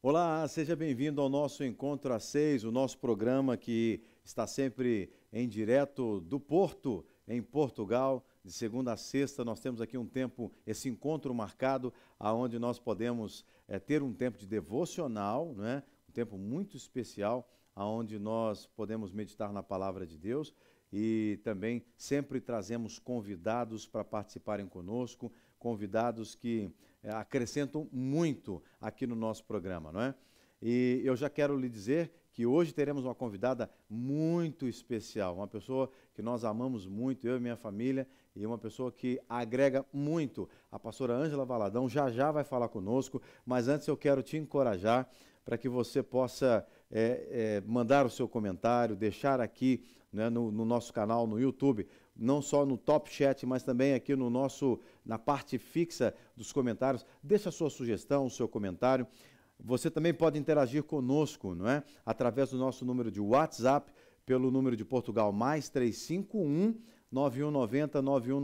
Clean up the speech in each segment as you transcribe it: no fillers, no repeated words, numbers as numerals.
Olá, seja bem-vindo ao nosso Encontro às 6, o nosso programa que está sempre em direto do Porto, em Portugal. De segunda a sexta nós temos aqui um tempo, esse encontro marcado, onde nós podemos ter um tempo de devocional, não é? Um tempo muito especial, onde nós podemos meditar na Palavra de Deus e também sempre trazemos convidados para participarem conosco, convidados que acrescentam muito aqui no nosso programa, não é? E eu já quero lhe dizer que hoje teremos uma convidada muito especial, uma pessoa que nós amamos muito, eu e minha família, e uma pessoa que agrega muito. A pastora Ângela Valadão já vai falar conosco, mas antes eu quero te encorajar para que você possa mandar o seu comentário, deixar aqui, né, no nosso canal no YouTube, não só no Top Chat, mas também aqui na parte fixa dos comentários. Deixa a sua sugestão, o seu comentário. Você também pode interagir conosco, não é? Através do nosso número de WhatsApp, pelo número de Portugal, mais 351 9190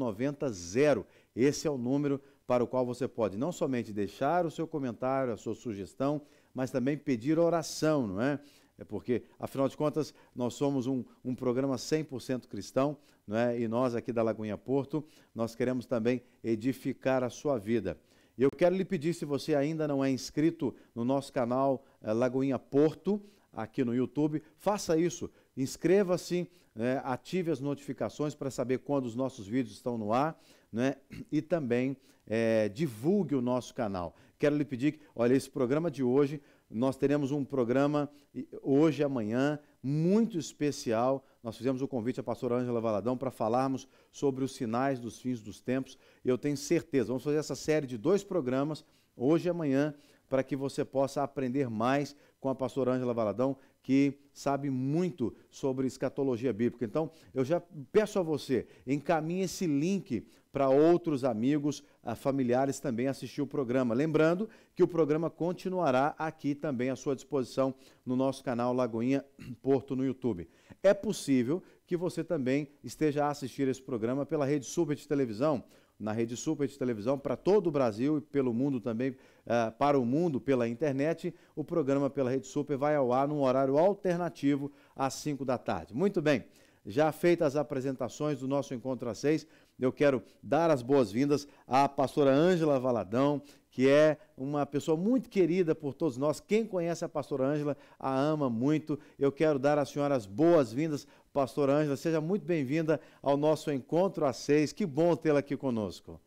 9190. Esse é o número para o qual você pode não somente deixar o seu comentário, a sua sugestão, mas também pedir oração, não é? Porque, afinal de contas, nós somos um programa 100% cristão, não é? E nós aqui da Lagoinha Porto, nós queremos também edificar a sua vida. E eu quero lhe pedir, se você ainda não é inscrito no nosso canal Lagoinha Porto, aqui no YouTube, faça isso, inscreva-se, né, ative as notificações para saber quando os nossos vídeos estão no ar, né, e também divulgue o nosso canal. Quero lhe pedir que, olha, esse programa de hoje, nós teremos um programa hoje e amanhã muito especial. Nós fizemos o convite à pastora Ângela Valadão para falarmos sobre os sinais dos fins dos tempos. Eu tenho certeza, vamos fazer essa série de 2 programas, hoje e amanhã, para que você possa aprender mais com a pastora Ângela Valadão, que sabe muito sobre escatologia bíblica. Então, eu já peço a você, encaminhe esse link para outros amigos, familiares também assistir o programa. Lembrando que o programa continuará aqui também à sua disposição no nosso canal Lagoinha Porto no YouTube. É possível que você também esteja a assistir esse programa pela Rede Super de Televisão, na Rede Super de Televisão para todo o Brasil e pelo mundo também, para o mundo pela internet. O programa pela Rede Super vai ao ar num horário alternativo às 5 da tarde. Muito bem, já feitas as apresentações do nosso Encontro às 6, eu quero dar as boas-vindas à pastora Ângela Valadão, que é uma pessoa muito querida por todos nós. Quem conhece a pastora Ângela a ama muito. Eu quero dar às senhoras boas-vindas. Pastora Ângela, seja muito bem-vinda ao nosso Encontro às 6. Que bom tê-la aqui conosco.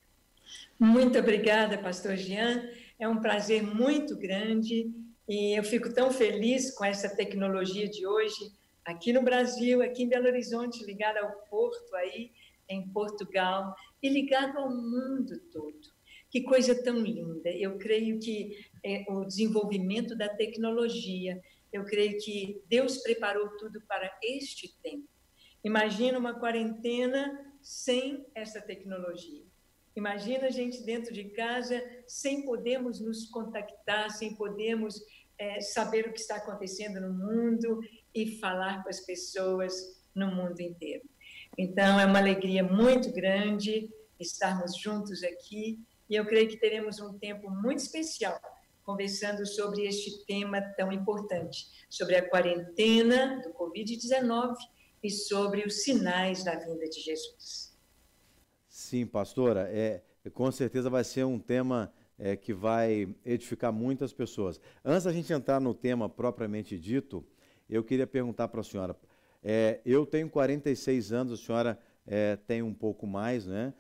Muito obrigada, pastor Jean. É um prazer muito grande e eu fico tão feliz com essa tecnologia de hoje aqui no Brasil, aqui em Belo Horizonte, ligada ao Porto aí, em Portugal, e ligado ao mundo todo. Que coisa tão linda. Eu creio que o desenvolvimento da tecnologia, eu creio que Deus preparou tudo para este tempo. Imagina uma quarentena sem essa tecnologia. Imagina a gente dentro de casa sem podermos nos contactar, sem podermos saber o que está acontecendo no mundo e falar com as pessoas no mundo inteiro. Então, é uma alegria muito grande estarmos juntos aqui e eu creio que teremos um tempo muito especial conversando sobre este tema tão importante, sobre a quarentena do Covid-19 e sobre os sinais da vinda de Jesus. Sim, pastora, com certeza vai ser um tema que vai edificar muitas pessoas. Antes da gente entrar no tema propriamente dito, eu queria perguntar para a senhora, eu tenho 46 anos, a senhora tem um pouco mais, né?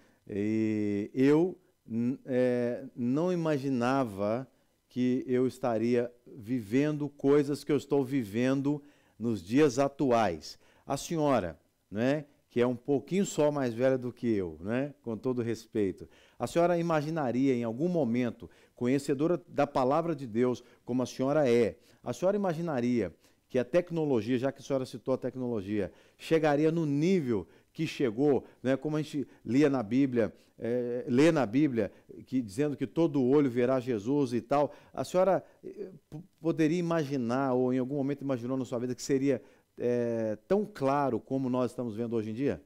E eu não imaginava que eu estaria vivendo coisas que eu estou vivendo nos dias atuais. A senhora, né, que é um pouquinho só mais velha do que eu, né, com todo respeito, a senhora imaginaria em algum momento, conhecedora da palavra de Deus como a senhora imaginaria que a tecnologia, já que a senhora citou a tecnologia, chegaria no nível que chegou, né, como a gente lia na Bíblia, lê na Bíblia, dizendo que todo olho verá Jesus e tal. A senhora poderia imaginar, ou em algum momento imaginou na sua vida, que seria tão claro como nós estamos vendo hoje em dia?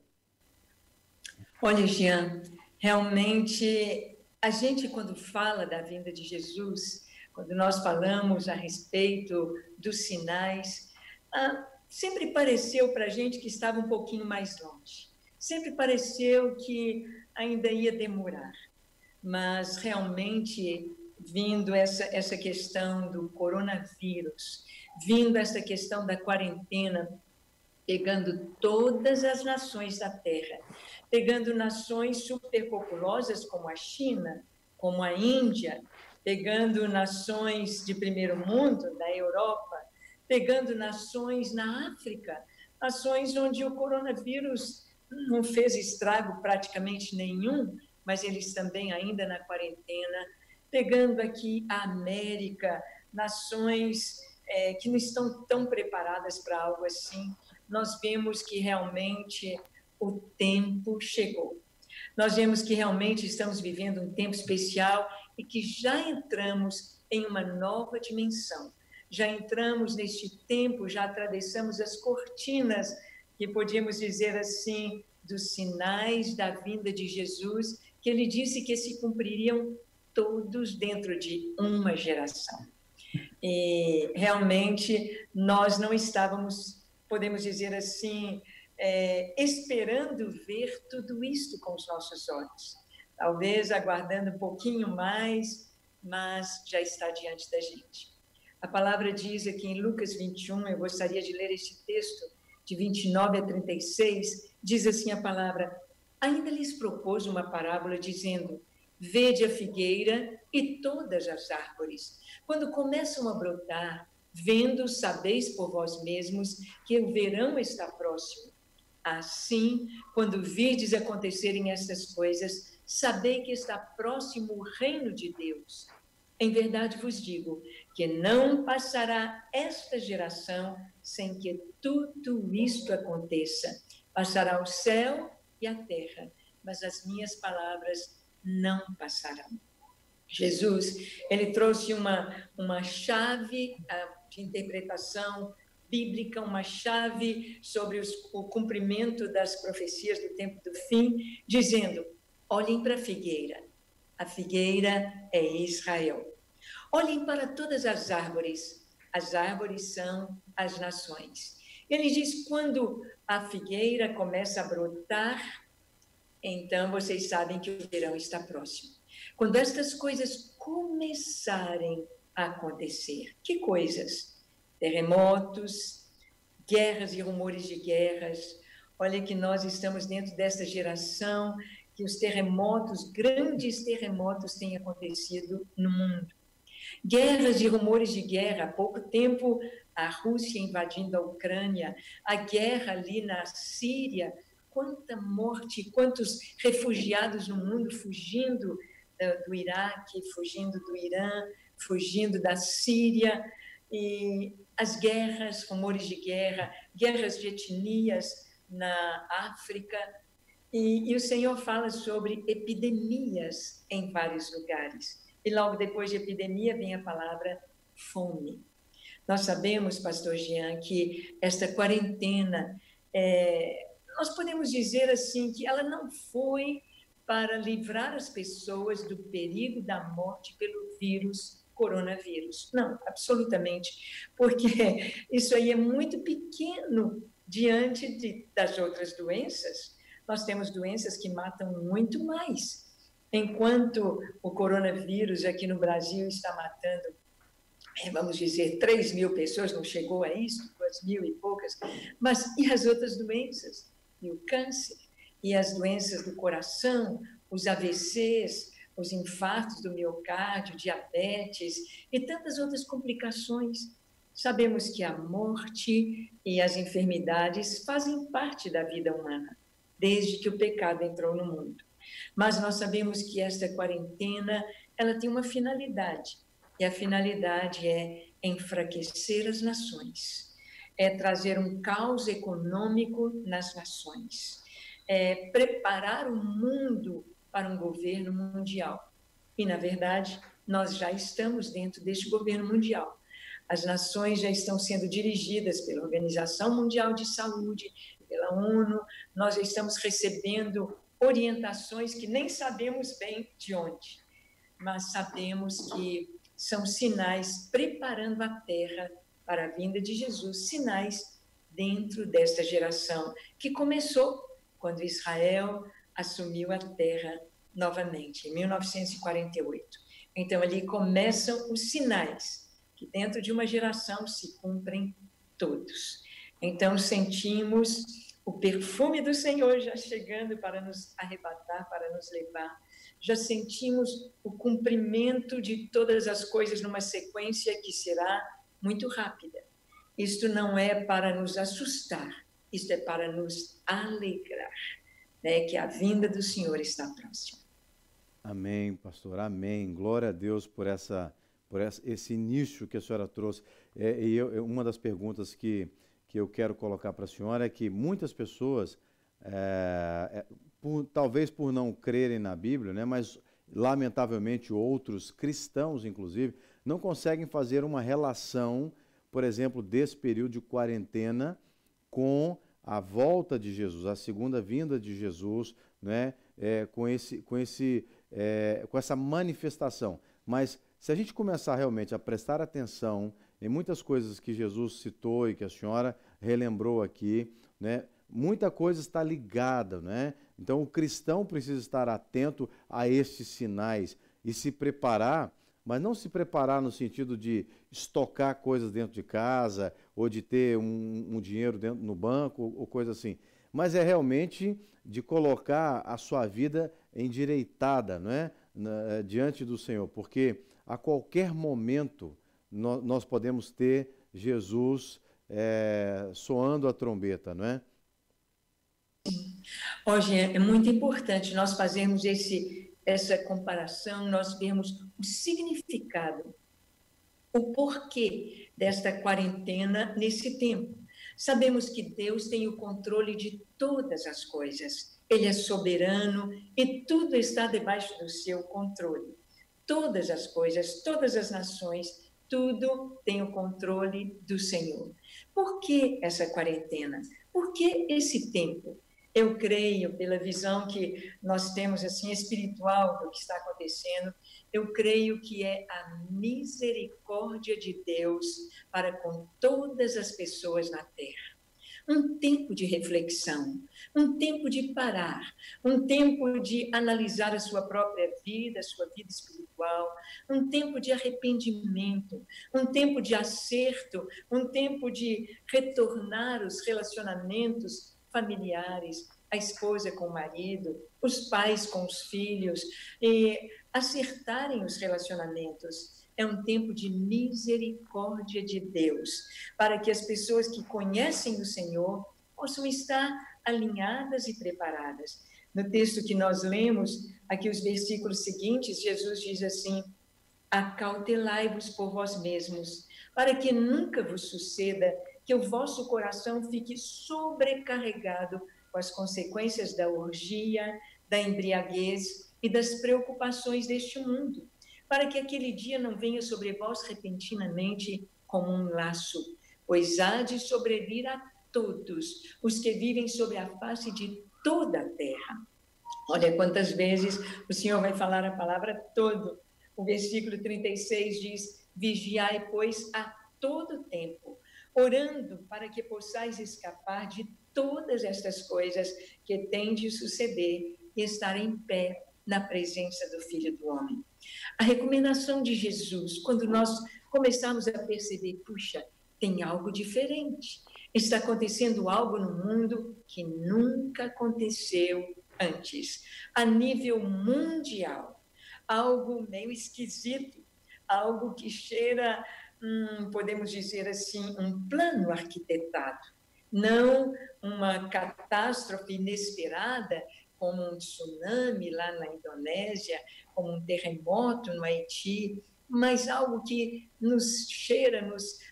Olha, Jean, realmente, a gente quando fala da vinda de Jesus, quando nós falamos a respeito dos sinais, sempre pareceu para a gente que estava um pouquinho mais longe. Sempre pareceu que ainda ia demorar. Mas realmente, vindo essa questão do coronavírus, vindo essa questão da quarentena, pegando todas as nações da Terra, pegando nações superpopulosas como a China, como a Índia, pegando nações de primeiro mundo, da Europa, pegando nações na África, nações onde o coronavírus não fez estrago praticamente nenhum, mas eles também ainda na quarentena, pegando aqui a América, nações que não estão tão preparadas para algo assim, nós vemos que realmente o tempo chegou. Nós vemos que realmente estamos vivendo um tempo especial e que já entramos em uma nova dimensão. Já entramos neste tempo, já atravessamos as cortinas, que podíamos dizer assim, dos sinais da vinda de Jesus, que ele disse que se cumpririam todos dentro de uma geração. E realmente nós não estávamos, podemos dizer assim, esperando ver tudo isso com os nossos olhos. Talvez aguardando um pouquinho mais, mas já está diante da gente. A palavra diz aqui em Lucas 21, eu gostaria de ler este texto, de 29 a 36, diz assim a palavra: ainda lhes propôs uma parábola dizendo: vede a figueira e todas as árvores. Quando começam a brotar, vendo, sabeis por vós mesmos que o verão está próximo. Assim, quando virdes acontecerem estas coisas, sabei que está próximo o reino de Deus. Em verdade vos digo que não passará esta geração sem que tudo isto aconteça. Passará o céu e a terra, mas as minhas palavras não passarão. Jesus, ele trouxe uma chave de interpretação bíblica, uma chave sobre o cumprimento das profecias do tempo do fim, dizendo: olhem para a figueira é Israel. Olhem para todas as árvores são as nações. Ele diz: quando a figueira começa a brotar, então vocês sabem que o verão está próximo. Quando estas coisas começarem a acontecer, que coisas? Terremotos, guerras e rumores de guerras. Olha que nós estamos dentro desta geração que os terremotos, grandes terremotos têm acontecido no mundo. Guerras e rumores de guerra. Há pouco tempo, a Rússia invadindo a Ucrânia, a guerra ali na Síria. Quanta morte, quantos refugiados no mundo fugindo do Iraque, fugindo do Irã, fugindo da Síria. E as guerras, rumores de guerra, guerras de etnias na África. E o Senhor fala sobre epidemias em vários lugares. E logo depois de epidemia vem a palavra fome. Nós sabemos, pastor Jean, que esta quarentena, nós podemos dizer assim, que ela não foi para livrar as pessoas do perigo da morte pelo coronavírus. Não, absolutamente, porque isso aí é muito pequeno diante das outras doenças. Nós temos doenças que matam muito mais. Enquanto o coronavírus aqui no Brasil está matando, vamos dizer, 3.000 pessoas, não chegou a isso, 2.000 e poucas, mas e as outras doenças? E o câncer, e as doenças do coração, os AVCs, os infartos do miocárdio, diabetes e tantas outras complicações. Sabemos que a morte e as enfermidades fazem parte da vida humana, desde que o pecado entrou no mundo. Mas nós sabemos que esta quarentena, ela tem uma finalidade, e a finalidade é enfraquecer as nações, é trazer um caos econômico nas nações, é preparar o mundo para um governo mundial. E, na verdade, nós já estamos dentro deste governo mundial. As nações já estão sendo dirigidas pela Organização Mundial de Saúde, pela ONU, nós já estamos recebendo orientações que nem sabemos bem de onde, mas sabemos que são sinais preparando a terra para a vinda de Jesus, sinais dentro desta geração, que começou quando Israel assumiu a terra novamente, em 1948. Então, ali começam os sinais, que dentro de uma geração se cumprem todos. Então, sentimos o perfume do Senhor já chegando para nos arrebatar, para nos levar. Já sentimos o cumprimento de todas as coisas numa sequência que será muito rápida. Isto não é para nos assustar, isto é para nos alegrar, né, que a vinda do Senhor está próxima. Amém, pastor, amém. Glória a Deus por esse início que a senhora trouxe. Uma das perguntas que eu quero colocar para a senhora é que muitas pessoas, talvez por não crerem na Bíblia, né, mas lamentavelmente outros cristãos, inclusive, não conseguem fazer uma relação, por exemplo, desse período de quarentena com a volta de Jesus, a segunda vinda de Jesus, né, com essa manifestação. Mas se a gente começar realmente a prestar atenção em muitas coisas que Jesus citou e que a senhora relembrou aqui, né, muita coisa está ligada, né? Então o cristão precisa estar atento a estes sinais e se preparar, mas não se preparar no sentido de estocar coisas dentro de casa ou de ter um dinheiro no banco ou coisa assim, mas é realmente de colocar a sua vida endireitada, não é? Diante do Senhor, porque a qualquer momento nós podemos ter Jesus soando a trombeta, não é? Hoje é muito importante nós fazermos essa comparação, nós vermos o significado, o porquê desta quarentena nesse tempo. Sabemos que Deus tem o controle de todas as coisas. Ele é soberano e tudo está debaixo do seu controle. Todas as coisas, todas as nações, tudo tem o controle do Senhor. Por que essa quarentena? Por que esse tempo? Eu creio, pela visão que nós temos assim espiritual do que está acontecendo, eu creio que é a misericórdia de Deus para com todas as pessoas na terra. Um tempo de reflexão, um tempo de parar, um tempo de analisar a sua própria vida, a sua vida espiritual, um tempo de arrependimento, um tempo de acerto, um tempo de retornar os relacionamentos familiares, a esposa com o marido, os pais com os filhos, e acertarem os relacionamentos. É um tempo de misericórdia de Deus, para que as pessoas que conhecem o Senhor possam estar alinhadas e preparadas. No texto que nós lemos, aqui os versículos seguintes, Jesus diz assim: acautelai-vos por vós mesmos, para que nunca vos suceda que o vosso coração fique sobrecarregado com as consequências da orgia, da embriaguez e das preocupações deste mundo, para que aquele dia não venha sobre vós repentinamente como um laço, pois há de sobrevir a todos os que vivem sobre a face de toda a terra. Olha quantas vezes o Senhor vai falar a palavra todo. O versículo 36 diz: vigiai, pois, a todo tempo, orando para que possais escapar de todas estas coisas que têm de suceder e estar em pé na presença do Filho do Homem. A recomendação de Jesus, quando nós começarmos a perceber, puxa, tem algo diferente, está acontecendo algo no mundo que nunca aconteceu antes, a nível mundial, algo meio esquisito, algo que cheira, podemos dizer assim, um plano arquitetado, não uma catástrofe inesperada, como um tsunami lá na Indonésia, como um terremoto no Haiti, mas algo que nos cheira,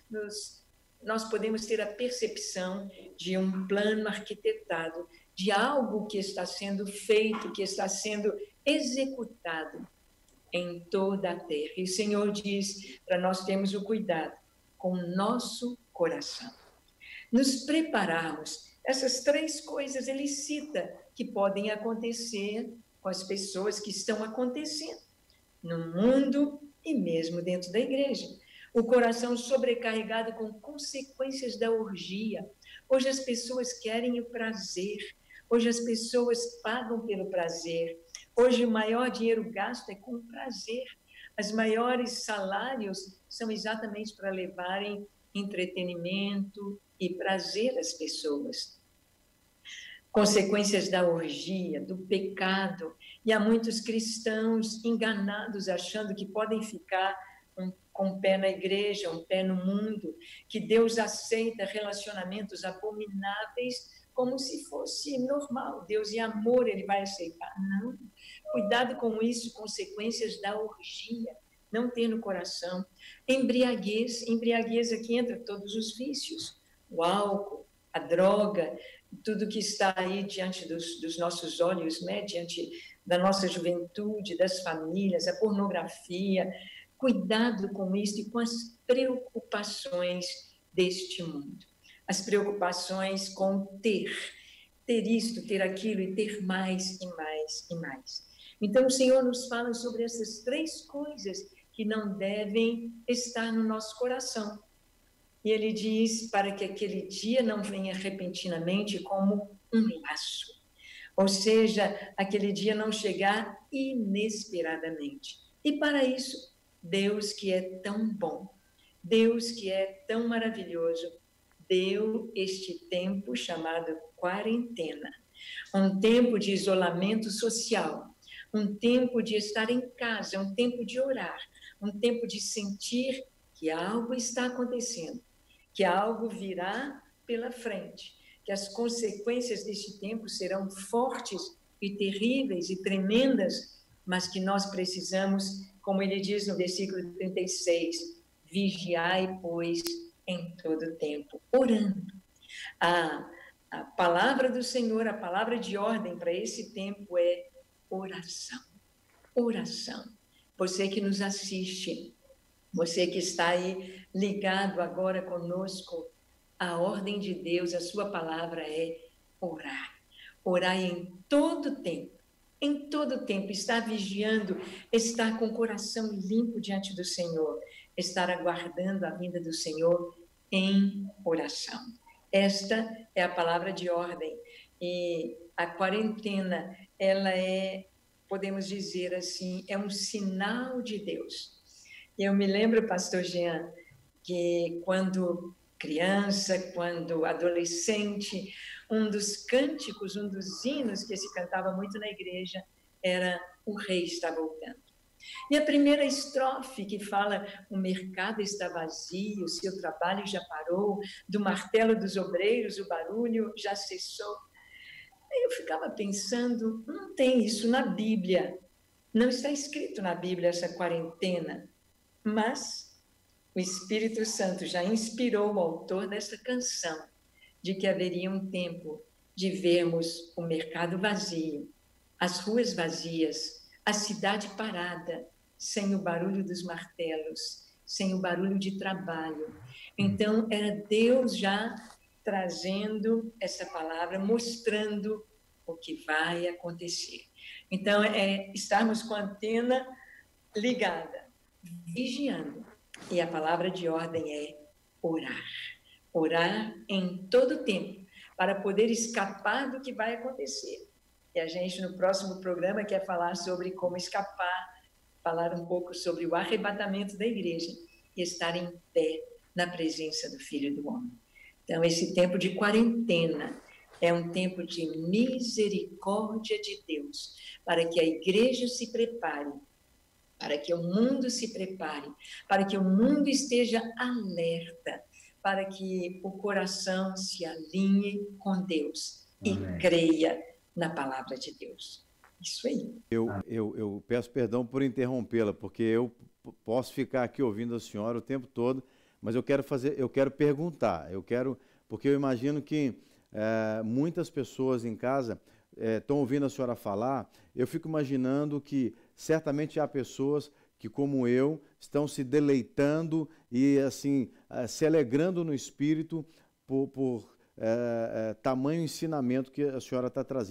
nós podemos ter a percepção de um plano arquitetado, de algo que está sendo feito, que está sendo executado em toda a terra. E o Senhor diz para nós termos o cuidado com o nosso coração. Nos prepararmos. Essas três coisas ele cita que podem acontecer com as pessoas que estão acontecendo no mundo, e mesmo dentro da igreja. O coração sobrecarregado com consequências da orgia. Hoje as pessoas querem o prazer. Hoje as pessoas pagam pelo prazer. Hoje o maior dinheiro gasto é com prazer. Os maiores salários são exatamente para levarem entretenimento e prazer às pessoas. Consequências da orgia, do pecado, e há muitos cristãos enganados, achando que podem ficar com um pé na igreja, um pé no mundo, que Deus aceita relacionamentos abomináveis como se fosse normal. Deus é amor, ele vai aceitar. Não. Cuidado com isso, consequências da orgia, não ter no coração. Embriaguez aqui entra todos os vícios, o álcool, a droga, tudo que está aí diante dos nossos olhos, né? Diante da nossa juventude, das famílias, a pornografia. Cuidado com isso e com as preocupações deste mundo. As preocupações com ter isto, ter aquilo e ter mais e mais e mais. Então, o Senhor nos fala sobre essas 3 coisas que não devem estar no nosso coração. E ele diz para que aquele dia não venha repentinamente como um laço. Ou seja, aquele dia não chegar inesperadamente. E para isso, Deus que é tão bom, Deus que é tão maravilhoso, deu este tempo chamado quarentena. Um tempo de isolamento social, um tempo de estar em casa, um tempo de orar, um tempo de sentir que algo está acontecendo, que algo virá pela frente, que as consequências deste tempo serão fortes e terríveis e tremendas, mas que nós precisamos, como ele diz no versículo 36, vigiai, pois, em todo tempo, orando. A palavra do Senhor, a palavra de ordem para esse tempo é oração. Oração. Você que nos assiste, você que está aí ligado agora conosco, a ordem de Deus, a sua palavra é orar. Orar em todo tempo. Em todo tempo, estar vigiando, estar com o coração limpo diante do Senhor, estar aguardando a vinda do Senhor em oração. Esta é a palavra de ordem. E a quarentena, ela é, podemos dizer assim, é um sinal de Deus. Eu me lembro, pastor Jean, que quando criança, quando adolescente, um dos cânticos, um dos hinos que se cantava muito na igreja era O Rei está voltando. E a primeira estrofe que fala o mercado está vazio, o seu trabalho já parou, do martelo dos obreiros o barulho já cessou. Aí eu ficava pensando, não tem isso na Bíblia, não está escrito na Bíblia essa quarentena, mas o Espírito Santo já inspirou o autor dessa canção de que haveria um tempo de vermos o mercado vazio, as ruas vazias, a cidade parada, sem o barulho dos martelos, sem o barulho de trabalho. Então, era Deus já trazendo essa palavra, mostrando o que vai acontecer. Então, estarmos com a antena ligada, vigiando. E a palavra de ordem é orar. Orar em todo tempo, para poder escapar do que vai acontecer. E a gente, no próximo programa, quer falar sobre como escapar, falar um pouco sobre o arrebatamento da igreja e estar em pé na presença do Filho do Homem. Então, esse tempo de quarentena é um tempo de misericórdia de Deus, para que a igreja se prepare, para que o mundo se prepare, para que o mundo esteja alerta, para que o coração se alinhe com Deus e creia na palavra de Deus. Isso aí. Eu peço perdão por interrompê-la, porque eu posso ficar aqui ouvindo a senhora o tempo todo, mas eu quero perguntar, porque eu imagino que muitas pessoas em casa estão ouvindo a senhora falar. Eu fico imaginando que certamente há pessoas que, como eu, estão se deleitando e assim se alegrando no espírito por tamanho ensinamento que a senhora está trazendo.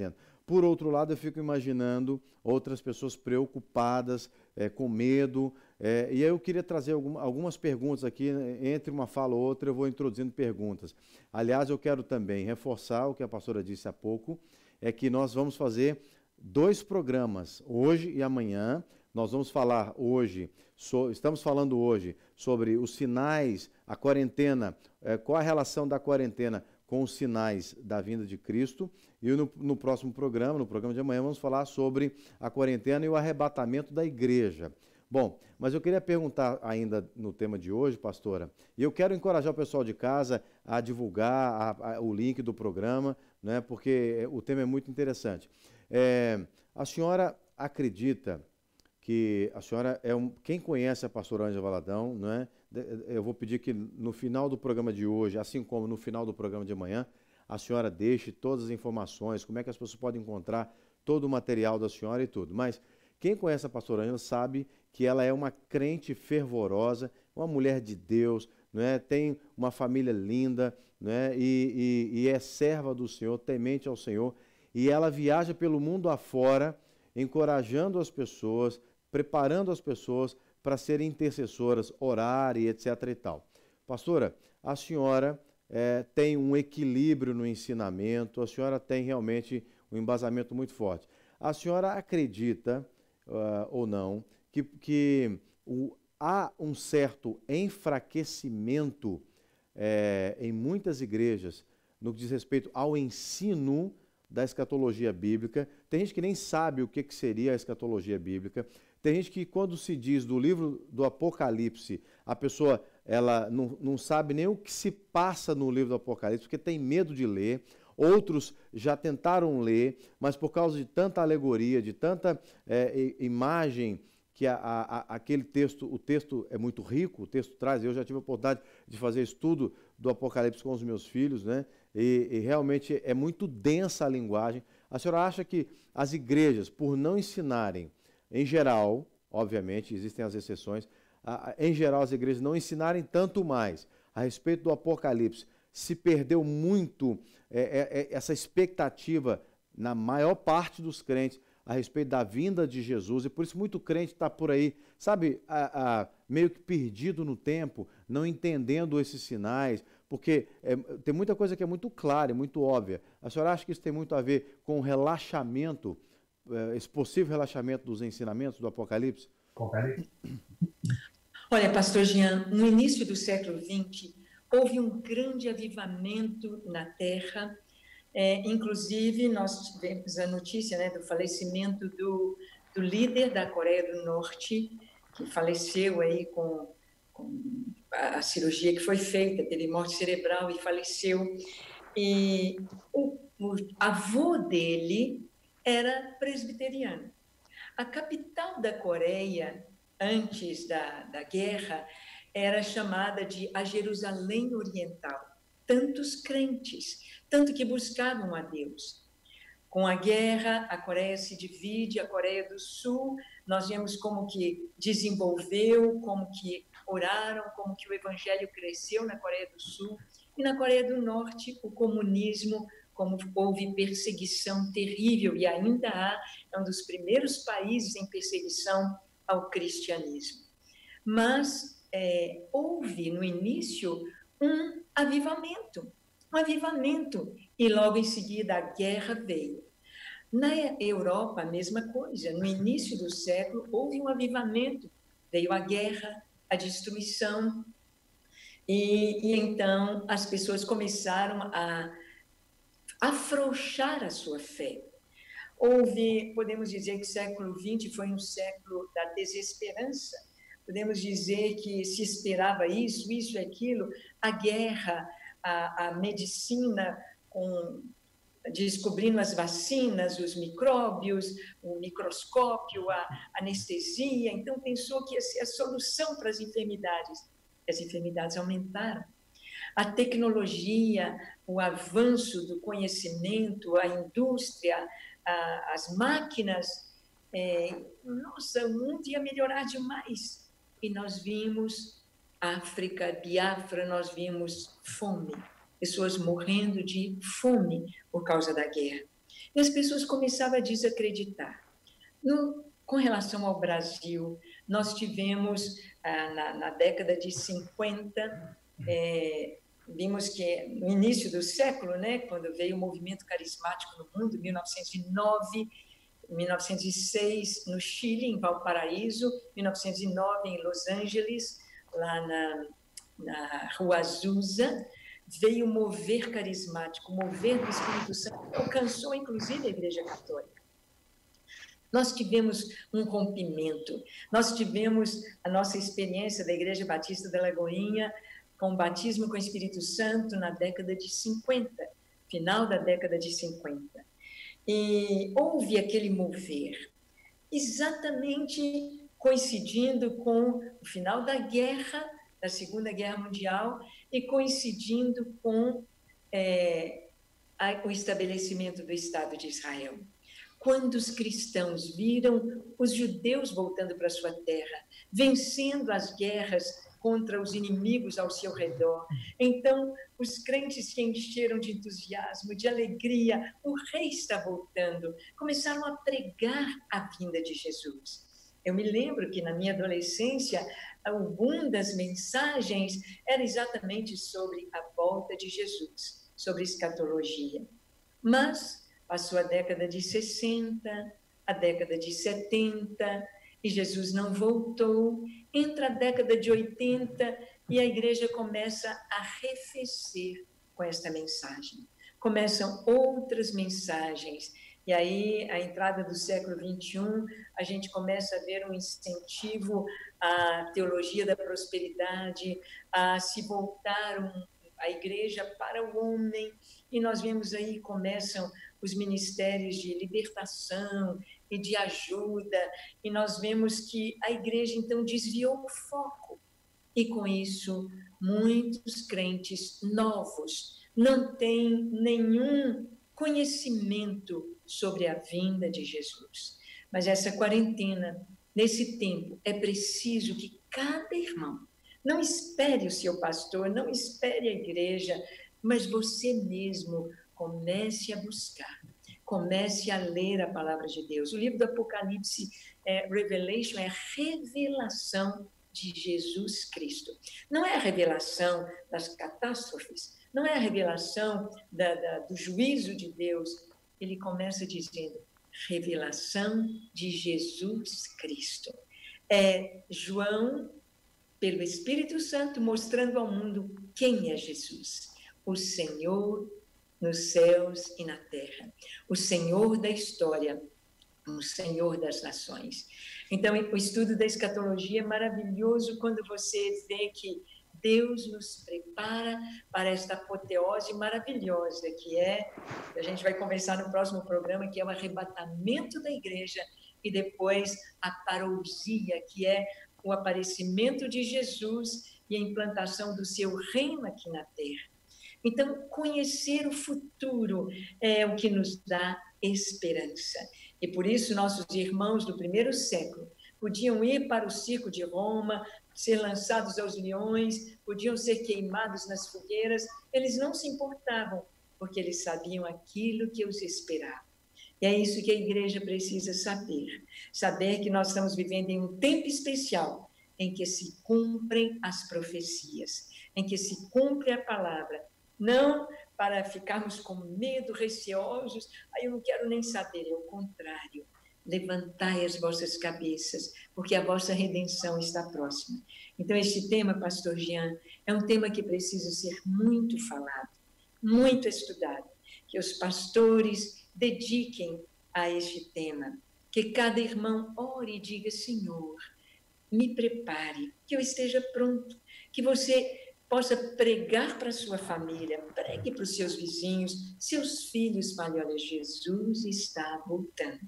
por outro lado, eu fico imaginando outras pessoas preocupadas, com medo, e aí eu queria trazer algumas perguntas aqui, entre uma fala ou outra eu vou introduzindo perguntas. Aliás, eu quero também reforçar o que a pastora disse há pouco, é que nós vamos fazer 2 programas, hoje e amanhã. Nós vamos falar hoje, estamos falando hoje sobre os sinais, a quarentena, qual a relação da quarentena com os sinais da vinda de Cristo, e no próximo programa, no programa de amanhã, vamos falar sobre a quarentena e o arrebatamento da igreja. Bom, mas eu queria perguntar ainda no tema de hoje, pastora, e eu quero encorajar o pessoal de casa a divulgar o link do programa, né, porque o tema é muito interessante. A senhora acredita que a senhora quem conhece a pastora Ângela Valadão, né? Eu vou pedir que no final do programa de hoje, assim como no final do programa de amanhã, a senhora deixe todas as informações, como é que as pessoas podem encontrar todo o material da senhora e tudo. Mas quem conhece a pastora Ângela sabe que ela é uma crente fervorosa, uma mulher de Deus, né? Tem uma família linda, né? E é serva do Senhor, temente ao Senhor, e ela viaja pelo mundo afora, encorajando as pessoas, preparando as pessoas para serem intercessoras, orar e etc. e tal. Pastora, a senhora tem um equilíbrio no ensinamento, a senhora tem realmente um embasamento muito forte. A senhora acredita, ou não, que há um certo enfraquecimento em muitas igrejas no que diz respeito ao ensino da escatologia bíblica? Tem gente que nem sabe o que seria a escatologia bíblica. Tem gente que, quando se diz do livro do Apocalipse, a pessoa ela não sabe nem o que se passa no livro do Apocalipse, porque tem medo de ler. Outros já tentaram ler, mas por causa de tanta alegoria, de tanta imagem, que aquele texto, o texto é muito rico, o texto traz. Eu já tive a oportunidade de fazer estudo do Apocalipse com os meus filhos, né? E realmente é muito densa a linguagem. A senhora acha que as igrejas, por não ensinarem, em geral, obviamente, existem as exceções, em geral as igrejas não ensinarem tanto mais a respeito do Apocalipse, se perdeu muito essa expectativa na maior parte dos crentes a respeito da vinda de Jesus, e por isso muito crente está por aí, sabe, meio que perdido no tempo, não entendendo esses sinais, porque tem muita coisa que é muito clara, muito óbvia. A senhora acha que isso tem muito a ver com o relaxamento, esse possível relaxamento dos ensinamentos do Apocalipse? Olha, pastor Jean, no início do século XX, houve um grande avivamento na Terra. Inclusive, nós tivemos a notícia, né, do falecimento do líder da Coreia do Norte, que faleceu aí com a cirurgia que foi feita, teve morte cerebral e faleceu. E o avô dele era presbiteriano. A capital da Coreia, antes da guerra, era chamada de a Jerusalém Oriental. Tantos crentes, tanto que buscavam a Deus. Com a guerra, a Coreia se divide, a Coreia do Sul, nós vemos como que desenvolveu, como que oraram, como que o evangelho cresceu na Coreia do Sul. E na Coreia do Norte, o comunismo, como houve perseguição terrível, e ainda há, é um dos primeiros países em perseguição ao cristianismo. Mas houve, no início, um avivamento, e logo em seguida a guerra veio. Na Europa, a mesma coisa. No início do século, houve um avivamento, veio a guerra, a destruição, e então as pessoas começaram a afrouxar a sua fé. Podemos dizer que o século XX foi um século da desesperança. Podemos dizer que se esperava isso e aquilo, a guerra, a medicina, descobrindo as vacinas, os micróbios, o microscópio, a anestesia. Então, pensou que ia ser a solução para as enfermidades. As enfermidades aumentaram. A tecnologia, o avanço do conhecimento, a indústria, as máquinas, nossa, o mundo ia melhorar demais. E nós vimos África, Biafra, nós vimos fome, pessoas morrendo de fome por causa da guerra. E as pessoas começavam a desacreditar. Com relação ao Brasil, nós tivemos, na década de 50, vimos que no início do século, né, quando veio o movimento carismático no mundo, 1909, 1906 no Chile, em Valparaíso, 1909 em Los Angeles, lá na Rua Azusa, veio o mover carismático, o mover do Espírito Santo, alcançou inclusive a Igreja Católica. Nós tivemos um rompimento, nós tivemos a nossa experiência da Igreja Batista da Lagoinha, com o batismo com o Espírito Santo na década de 50, final da década de 50. E houve aquele mover, exatamente coincidindo com o final da guerra, da Segunda Guerra Mundial, e coincidindo com o estabelecimento do Estado de Israel. Quando os cristãos viram os judeus voltando para sua terra, vencendo as guerras contra os inimigos ao seu redor, então os crentes se encheram de entusiasmo, de alegria, o rei está voltando, começaram a pregar a vinda de Jesus. Eu me lembro que na minha adolescência, o boom das mensagens era exatamente sobre a volta de Jesus, sobre escatologia. Mas passou a década de 60, a década de 70, e Jesus não voltou. Entra a década de 80 e a igreja começa a arrefecer com esta mensagem. Começam outras mensagens. E aí, a entrada do século XXI, a gente começa a ver um incentivo à teologia da prosperidade, a se voltar a igreja para o homem. E nós vemos aí, começam os ministérios de libertação e de ajuda, e nós vemos que a igreja, então, desviou o foco. E, com isso, muitos crentes novos não têm nenhum conhecimento sobre a vinda de Jesus. Mas essa quarentena, nesse tempo, é preciso que cada irmão não espere o seu pastor, não espere a igreja, mas você mesmo comece a buscar, comece a ler a palavra de Deus. O livro do Apocalipse, Revelation, é a revelação de Jesus Cristo. Não é a revelação das catástrofes, não é a revelação do juízo de Deus. Ele começa dizendo, revelação de Jesus Cristo. É João, pelo Espírito Santo, mostrando ao mundo quem é Jesus, o Senhor nos céus e na terra, o Senhor da história, o Senhor das nações. Então, o estudo da escatologia é maravilhoso quando você vê que Deus nos prepara para esta apoteose maravilhosa, que a gente vai conversar no próximo programa, que é o arrebatamento da igreja, e depois a parousia, que é o aparecimento de Jesus e a implantação do seu reino aqui na terra. Então, conhecer o futuro é o que nos dá esperança. E por isso, nossos irmãos do primeiro século podiam ir para o circo de Roma, ser lançados aos leões, podiam ser queimados nas fogueiras. Eles não se importavam, porque eles sabiam aquilo que os esperava. E é isso que a igreja precisa saber. Saber que nós estamos vivendo em um tempo especial, em que se cumprem as profecias, em que se cumpre a palavra. Não para ficarmos com medo, receosos, eu não quero nem saber, é o contrário. Levantai as vossas cabeças, porque a vossa redenção está próxima. Então, este tema, pastor Jean, é um tema que precisa ser muito falado, muito estudado, que os pastores dediquem a este tema, que cada irmão ore e diga, Senhor, me prepare, que eu esteja pronto, que você possa pregar para a sua família, pregue para os seus vizinhos, seus filhos, fale, olha, Jesus está voltando.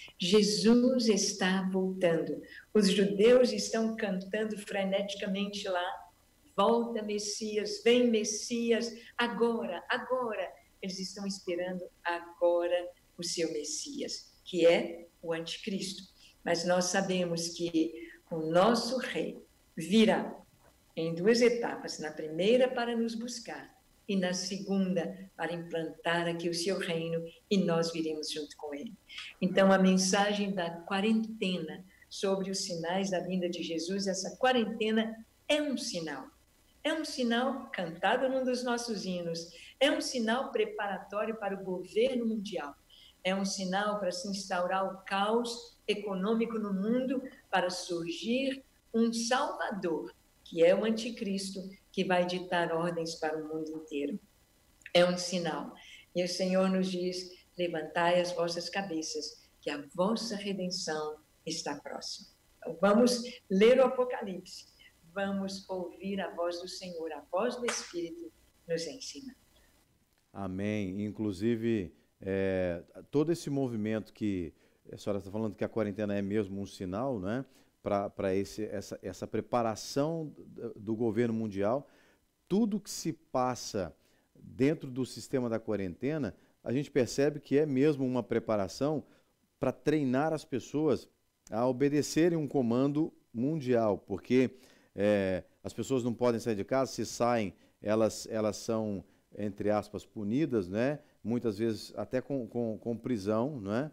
Jesus está voltando. Os judeus estão cantando freneticamente lá, volta Messias, vem Messias, agora, agora. Eles estão esperando agora o seu Messias, que é o anticristo. Mas nós sabemos que o nosso rei virá em duas etapas. Na primeira, para nos buscar, e na segunda para implantar aqui o seu reino e nós viremos junto com ele. Então, a mensagem da quarentena sobre os sinais da vinda de Jesus, essa quarentena é um sinal. É um sinal cantado num dos nossos hinos, é um sinal preparatório para o governo mundial, é um sinal para se instaurar o caos econômico no mundo, para surgir um Salvador, que é o anticristo, que vai ditar ordens para o mundo inteiro. É um sinal. E o Senhor nos diz, levantai as vossas cabeças, que a vossa redenção está próxima. Então, vamos ler o Apocalipse, vamos ouvir a voz do Senhor, a voz do Espírito nos ensina. Amém. Inclusive, todo esse movimento que a senhora está falando, que a quarentena é mesmo um sinal, né, para essa preparação do governo mundial, tudo que se passa dentro do sistema da quarentena, a gente percebe que é mesmo uma preparação para treinar as pessoas a obedecerem um comando mundial, porque as pessoas não podem sair de casa, se saem, elas são, entre aspas, punidas, né? Muitas vezes até com prisão, né?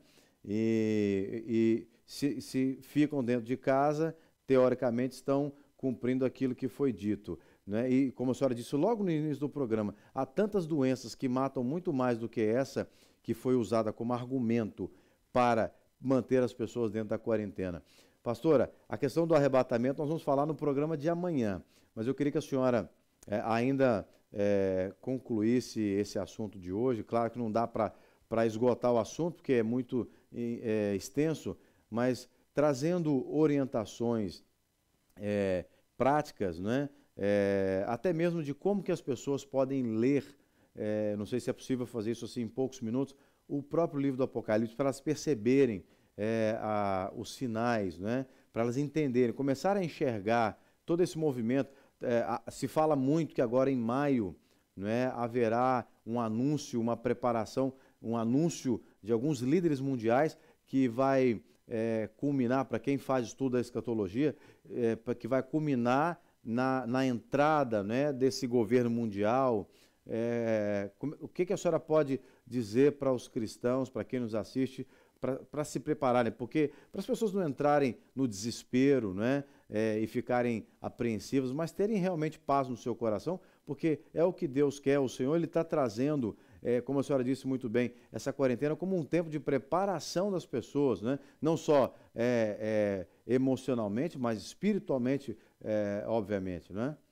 E se ficam dentro de casa, teoricamente estão cumprindo aquilo que foi dito, né? E como a senhora disse logo no início do programa, há tantas doenças que matam muito mais do que essa, que foi usada como argumento para manter as pessoas dentro da quarentena. Pastora, a questão do arrebatamento nós vamos falar no programa de amanhã, mas eu queria que a senhora ainda concluísse esse assunto de hoje. Claro que não dá para esgotar o assunto, porque é muito extenso, mas trazendo orientações práticas, né? Até mesmo de como que as pessoas podem ler, não sei se é possível fazer isso assim em poucos minutos, o próprio livro do Apocalipse, para elas perceberem os sinais, né? Para elas entenderem, começarem a enxergar todo esse movimento. Se fala muito que agora em maio, né, haverá um anúncio, uma preparação, um anúncio de alguns líderes mundiais que vai culminar, para quem faz estudo da escatologia, que vai culminar na entrada, né, desse governo mundial. O que a senhora pode dizer para os cristãos, para quem nos assiste, para se prepararem? Porque para as pessoas não entrarem no desespero, né, e ficarem apreensivas, mas terem realmente paz no seu coração, porque é o que Deus quer. O Senhor, Ele está trazendo, como a senhora disse muito bem, essa quarentena como um tempo de preparação das pessoas, né? Não só emocionalmente, mas espiritualmente, obviamente, não é?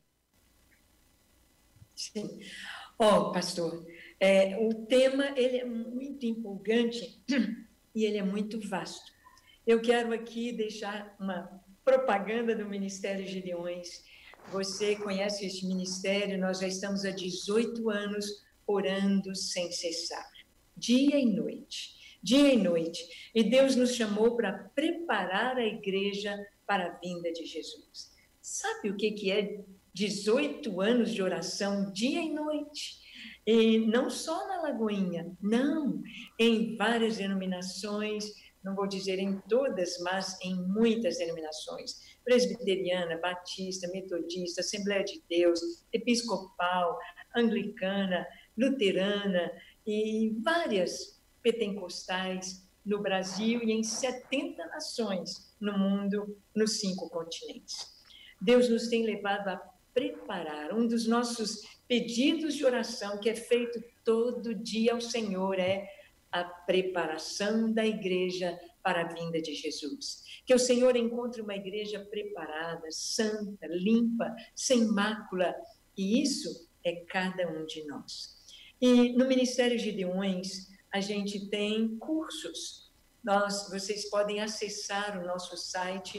Sim. Pastor, o tema ele é muito empolgante e ele é muito vasto. Eu quero aqui deixar uma propaganda do Ministério Gideões. Você conhece este ministério, nós já estamos há 18 anos orando sem cessar, dia e noite, dia e noite. E Deus nos chamou para preparar a igreja para a vinda de Jesus. Sabe o que é 18 anos de oração, dia e noite? E não só na Lagoinha, não, em várias denominações, não vou dizer em todas, mas em muitas denominações, presbiteriana, batista, metodista, Assembleia de Deus, episcopal, anglicana, luterana e várias pentecostais no Brasil e em 70 nações no mundo, nos 5 continentes. Deus nos tem levado a preparar. Um dos nossos pedidos de oração que é feito todo dia ao Senhor é a preparação da igreja para a vinda de Jesus. Que o Senhor encontre uma igreja preparada, santa, limpa, sem mácula, e isso é cada um de nós. E no Ministério Gideões, a gente tem cursos. Vocês podem acessar o nosso site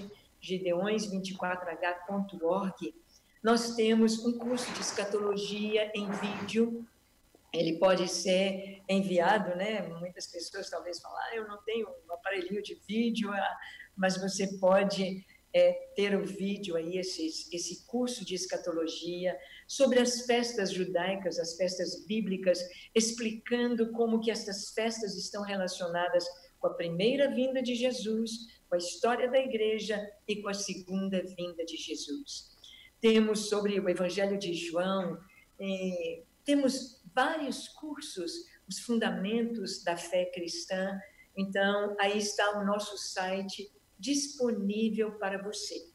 gideões24h.org. Nós temos um curso de escatologia em vídeo. Ele pode ser enviado, né? Muitas pessoas talvez falam, eu não tenho um aparelhinho de vídeo, mas você pode ter o vídeo aí, esse curso de escatologia sobre as festas judaicas, as festas bíblicas, explicando como que essas festas estão relacionadas com a primeira vinda de Jesus, com a história da igreja e com a segunda vinda de Jesus. Temos sobre o Evangelho de João, Temos vários cursos, os fundamentos da fé cristã. Então, aí está o nosso site disponível para você,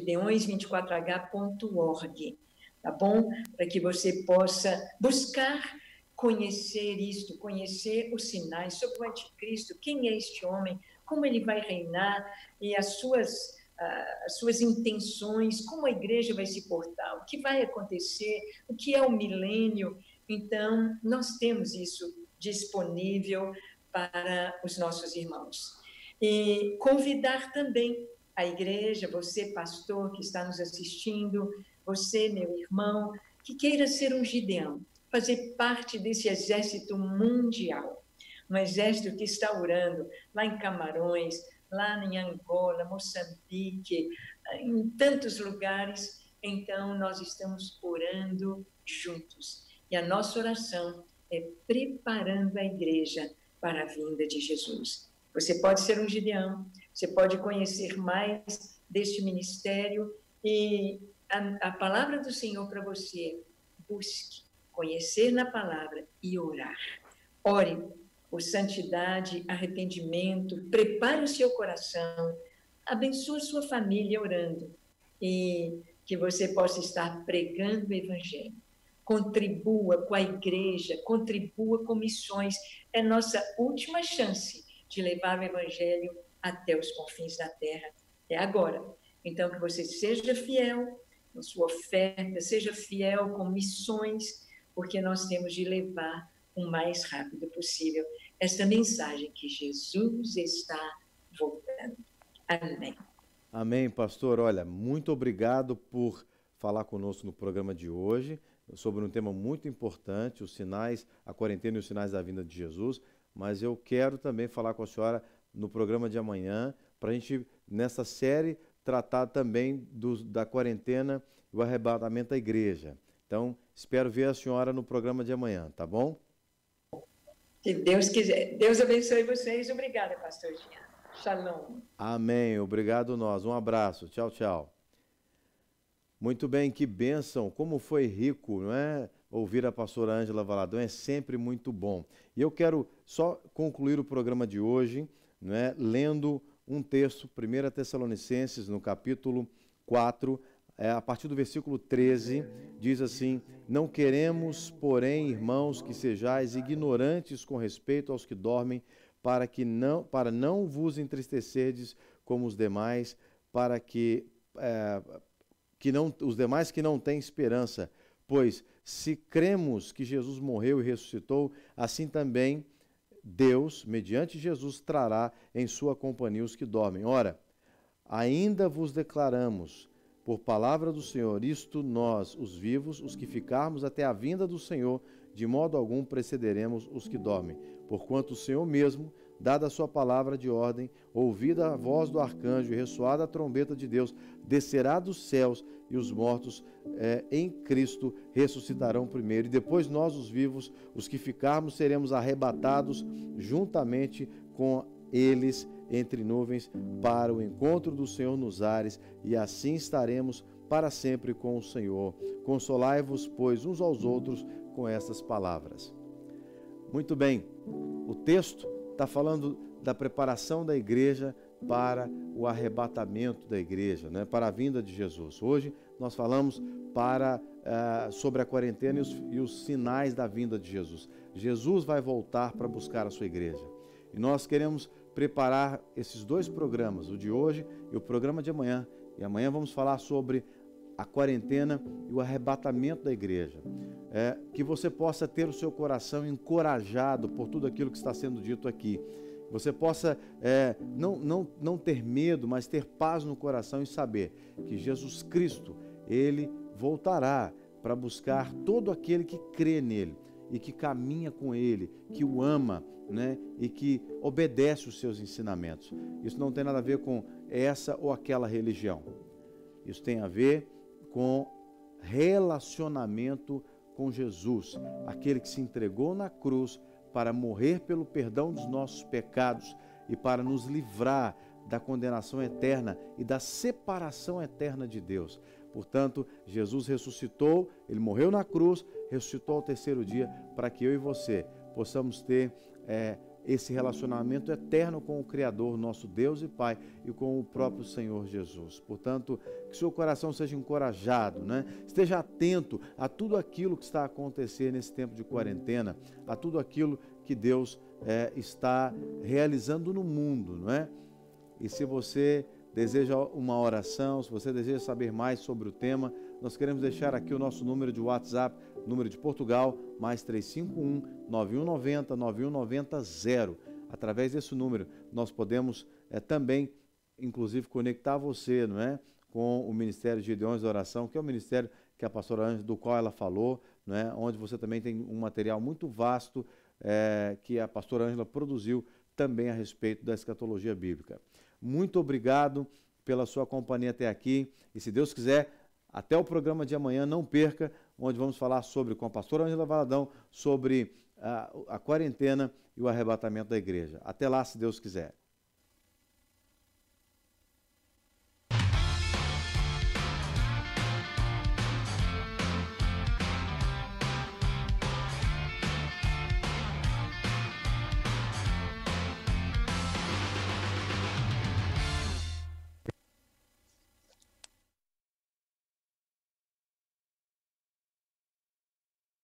gideões24h.org, tá bom? Para que você possa buscar conhecer isto, conhecer os sinais sobre o anticristo, quem é este homem, como ele vai reinar e as suas intenções, como a igreja vai se portar, o que vai acontecer, o que é o milênio. Então, nós temos isso disponível para os nossos irmãos. E convidar também a igreja, você, pastor, que está nos assistindo, você, meu irmão, que queira ser um Gideão, fazer parte desse exército mundial, um exército que está orando lá em Camarões, lá em Angola, Moçambique, em tantos lugares. Então, nós estamos orando juntos. E a nossa oração é preparando a igreja para a vinda de Jesus. Você pode ser um Gideão, você pode conhecer mais deste ministério e a palavra do Senhor para você, busque conhecer na palavra e orar. Ore por santidade, arrependimento, prepare o seu coração, abençoe sua família orando e que você possa estar pregando o evangelho. Contribua com a igreja, contribua com missões. É nossa última chance de levar o evangelho até os confins da terra. É agora. Então, que você seja fiel na sua oferta, seja fiel com missões, porque nós temos de levar o mais rápido possível esta mensagem que Jesus está voltando. Amém. Amém, pastor. Olha, muito obrigado por falar conosco no programa de hoje sobre um tema muito importante, os sinais, a quarentena e os sinais da vinda de Jesus, mas eu quero também falar com a senhora no programa de amanhã, para a gente, nessa série, tratar também da quarentena e o arrebatamento da igreja. Então, espero ver a senhora no programa de amanhã, tá bom? Se Deus quiser. Deus abençoe vocês. Obrigada, pastor Jean. Shalom. Amém. Obrigado nós. Um abraço. Tchau, tchau. Muito bem, que bênção. Como foi rico, não é? Ouvir a pastora Ângela Valadão é sempre muito bom. E eu quero só concluir o programa de hoje, não é? Lendo um texto, 1 Tessalonicenses, no capítulo 4, a partir do versículo 13, diz assim: não queremos, porém, irmãos, que sejais ignorantes com respeito aos que dormem, para não vos entristecerdes como os demais, para que os demais que não têm esperança. Pois, se cremos que Jesus morreu e ressuscitou, assim também Deus, mediante Jesus, trará em sua companhia os que dormem. Ora, ainda vos declaramos, por palavra do Senhor, isto nós, os vivos, os que ficarmos até a vinda do Senhor, de modo algum precederemos os que dormem. Porquanto o Senhor mesmo, dada a sua palavra de ordem, ouvida a voz do arcanjo e ressoada a trombeta de Deus, descerá dos céus e os mortos em Cristo ressuscitarão primeiro. E depois nós, os vivos, os que ficarmos, seremos arrebatados juntamente com eles entre nuvens para o encontro do Senhor nos ares, e assim estaremos para sempre com o Senhor. Consolai-vos, pois, uns aos outros com estas palavras. Muito bem, o texto está falando da preparação da igreja para o arrebatamento da igreja, né, para a vinda de Jesus. Hoje nós falamos sobre a quarentena e os sinais da vinda de Jesus. Jesus vai voltar para buscar a sua igreja. E nós queremos preparar esses dois programas, o de hoje e o programa de amanhã. E amanhã vamos falar sobre a quarentena e o arrebatamento da igreja. Que você possa ter o seu coração encorajado por tudo aquilo que está sendo dito aqui. Você possa não ter medo, mas ter paz no coração e saber que Jesus Cristo, Ele voltará para buscar todo aquele que crê nele e que caminha com Ele, que o ama, né, e que obedece os seus ensinamentos. Isso não tem nada a ver com essa ou aquela religião. Isso tem a ver com relacionamento com Jesus, aquele que se entregou na cruz para morrer pelo perdão dos nossos pecados e para nos livrar da condenação eterna e da separação eterna de Deus. Portanto, Jesus ressuscitou, ele morreu na cruz, ressuscitou ao terceiro dia, para que eu e você possamos ter esse relacionamento eterno com o Criador, nosso Deus e Pai, e com o próprio Senhor Jesus. Portanto, que seu coração seja encorajado, né? Esteja atento a tudo aquilo que está acontecendo nesse tempo de quarentena, a tudo aquilo que Deus está realizando no mundo, não é? E se você deseja uma oração, se você deseja saber mais sobre o tema, nós queremos deixar aqui o nosso número de WhatsApp, número de Portugal, mais 351-9190-9190. Através desse número, nós podemos também, inclusive, conectar você, não é? Com o Ministério de Gideões da Oração, que é o ministério que a pastora Ângela, do qual ela falou, não é? Onde você também tem um material muito vasto que a pastora Ângela produziu também a respeito da escatologia bíblica. Muito obrigado pela sua companhia até aqui, e se Deus quiser, até o programa de amanhã, não perca, onde vamos falar com a pastora Ângela Valadão sobre a quarentena e o arrebatamento da igreja. Até lá, se Deus quiser.